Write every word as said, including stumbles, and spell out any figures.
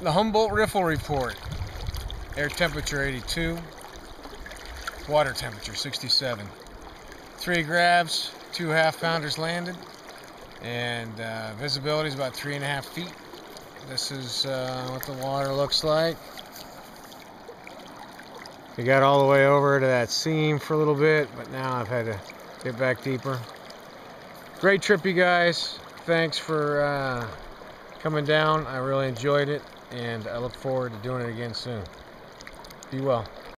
The Humboldt Riffle report. Air temperature eighty-two. Water temperature sixty-seven. Three grabs, two half pounders landed, and uh, visibility is about three and a half feet. This is uh, what the water looks like. We got all the way over to that seam for a little bit, but now I've had to get back deeper. Great trip, you guys. Thanks for uh, coming down. I really enjoyed it, and I look forward to doing it again soon. Be well.